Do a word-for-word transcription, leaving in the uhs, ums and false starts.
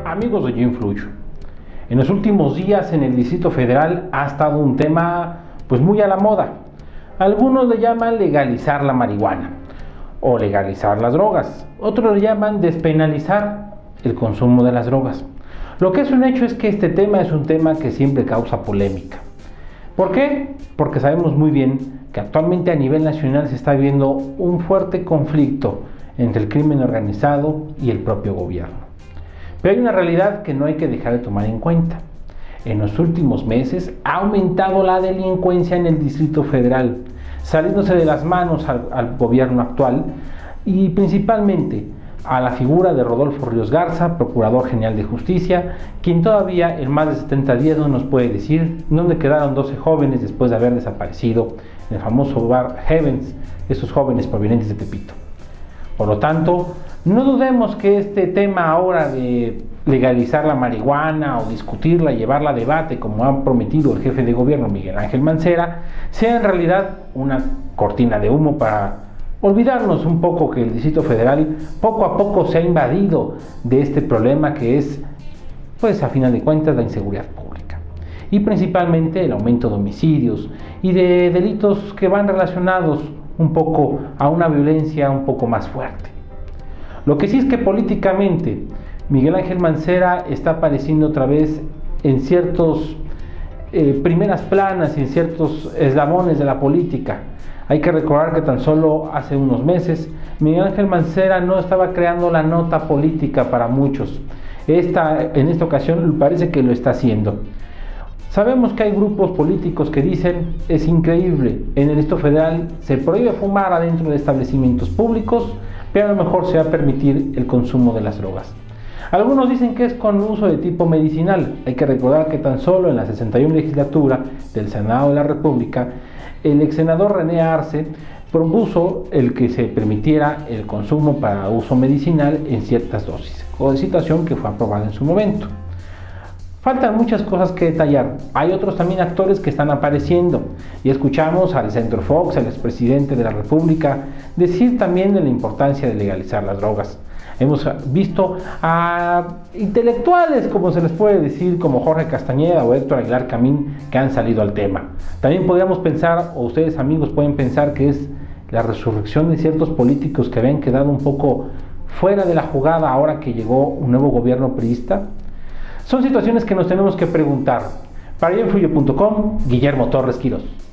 Amigos de Yo Influyo, en los últimos días en el Distrito Federal ha estado un tema pues muy a la moda. Algunos le llaman legalizar la marihuana o legalizar las drogas, otros le llaman despenalizar el consumo de las drogas. Lo que es un hecho es que este tema es un tema que siempre causa polémica. ¿Por qué? Porque sabemos muy bien que actualmente a nivel nacional se está viviendo un fuerte conflicto entre el crimen organizado y el propio gobierno. Pero hay una realidad que no hay que dejar de tomar en cuenta. En los últimos meses ha aumentado la delincuencia en el Distrito Federal, saliéndose de las manos al, al gobierno actual y principalmente a la figura de Rodolfo Ríos Garza, Procurador General de Justicia, quien todavía en más de setenta días no nos puede decir dónde quedaron doce jóvenes después de haber desaparecido en el famoso bar Heavens, esos jóvenes provenientes de Tepito. Por lo tanto, no dudemos que este tema ahora de legalizar la marihuana o discutirla y llevarla a debate, como ha prometido el jefe de gobierno Miguel Ángel Mancera, sea en realidad una cortina de humo para olvidarnos un poco que el Distrito Federal poco a poco se ha invadido de este problema que es, pues a final de cuentas, la inseguridad pública. Y principalmente el aumento de homicidios y de delitos que van relacionados un poco a una violencia un poco más fuerte. Lo que sí es que políticamente Miguel Ángel Mancera está apareciendo otra vez en ciertos eh, primeras planas y en ciertos eslabones de la política. Hay que recordar que tan solo hace unos meses Miguel Ángel Mancera no estaba creando la nota política para muchos. Esta, en esta ocasión parece que lo está haciendo. Sabemos que hay grupos políticos que dicen, es increíble, en el Distrito Federal se prohíbe fumar adentro de establecimientos públicos, pero a lo mejor se va a permitir el consumo de las drogas. Algunos dicen que es con uso de tipo medicinal. Hay que recordar que tan solo en la sesenta y una legislatura del Senado de la República, el ex senador René Arce propuso el que se permitiera el consumo para uso medicinal en ciertas dosis, o de situación que fue aprobada en su momento. Faltan muchas cosas que detallar. Hay otros también actores que están apareciendo y escuchamos al Centro Fox, al expresidente de la República, decir también de la importancia de legalizar las drogas. Hemos visto a intelectuales, como se les puede decir, como Jorge Castañeda o Héctor Aguilar Camín, que han salido al tema. También podríamos pensar, o ustedes amigos pueden pensar, que es la resurrección de ciertos políticos que habían quedado un poco fuera de la jugada ahora que llegó un nuevo gobierno priista. Son situaciones que nos tenemos que preguntar. Para yo influyo punto com, Guillermo Torres Quirós.